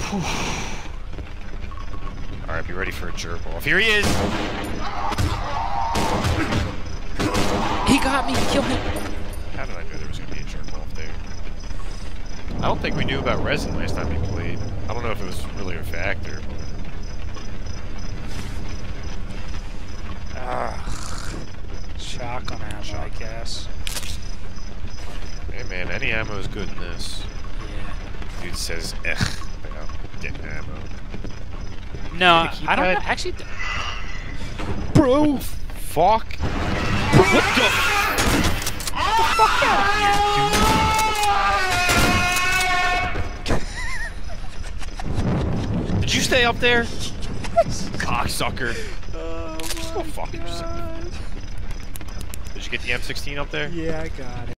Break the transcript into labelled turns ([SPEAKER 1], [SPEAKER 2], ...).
[SPEAKER 1] Alright, be ready for a jerk off. Here he is!
[SPEAKER 2] He got me! Kill him!
[SPEAKER 1] How did I know there was gonna be a jerk off there? I don't think we knew about resin last time we played. I don't know if it was really a factor.
[SPEAKER 2] Shotgun ammo, I guess.
[SPEAKER 1] Hey man, any ammo is good in this.
[SPEAKER 2] Yeah.
[SPEAKER 1] Dude says, about getting ammo.
[SPEAKER 2] No, I don't know. Actually,
[SPEAKER 1] bro, fuck. What the? Get the fuck out of here, dude. Did you stay up there? Yes. Cocksucker. Just go fuck yourself. Did you get the M16 up there?
[SPEAKER 2] Yeah, I got it.